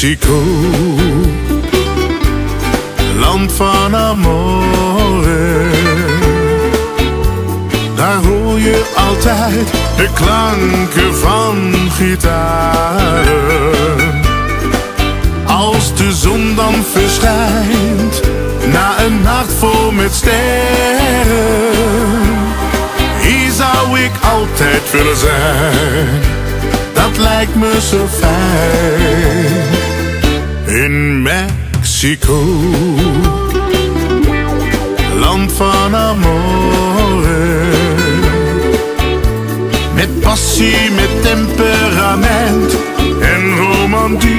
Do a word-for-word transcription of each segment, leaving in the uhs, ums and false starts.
Mexico, land van amore. Daar hoor je altijd de klanken van gitaren. Als de zon dan verschijnt, na een nacht vol met sterren. Hier zou ik altijd willen zijn, dat lijkt me zo fijn. In Mexico, land van amore. Met passie, met temperament en romantiek.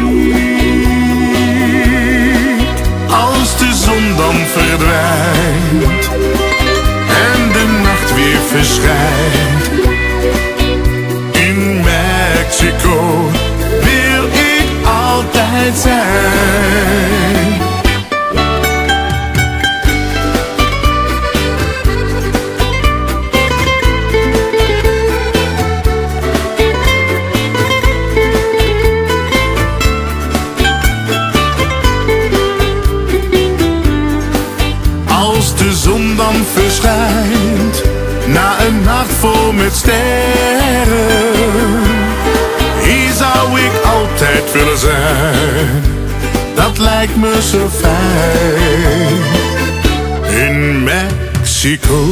Als de zon dan verdwijnt en de nacht weer verschijnt. In Mexico wil ik altijd zijn. Als de zon dan verschijnt, na een nacht vol met sterren. Hier zou ik altijd willen zijn, dat lijkt me zo fijn. In Mexico,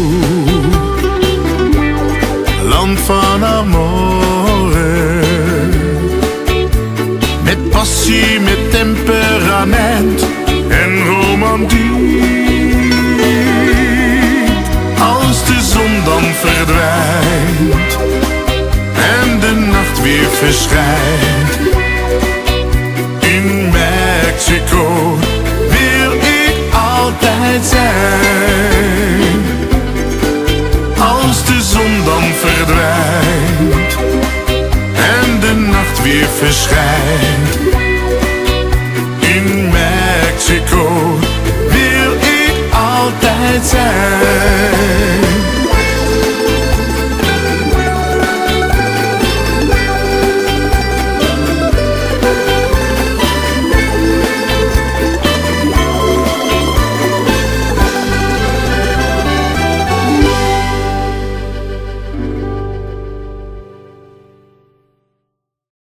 land van amore. Met passie, met temperament en romantiek. Als de zon dan verdwijnt en de nacht weer verschijnt. In Mexico wil ik altijd zijn. Als de zon dan verdwijnt en de nacht weer verschijnt. In Mexico wil ik altijd zijn.